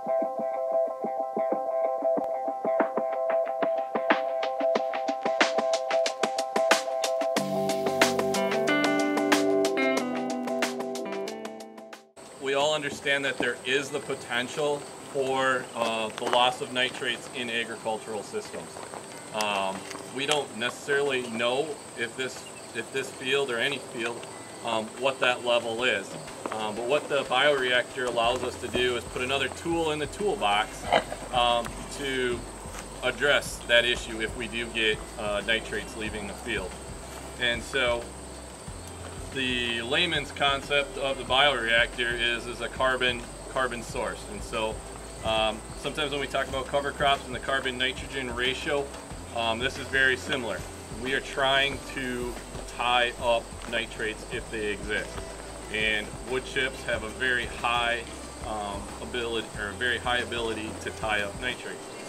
We all understand that there is the potential for the loss of nitrates in agricultural systems. We don't necessarily know if this field or any field what that level is. But what the bioreactor allows us to do is put another tool in the toolbox to address that issue if we do get nitrates leaving the field. And so the layman's concept of the bioreactor is a carbon source. And so sometimes when we talk about cover crops and the carbon nitrogen ratio, this is very similar. We are trying to tie up nitrates if they exist. And wood chips have a very high ability to tie up nitrates.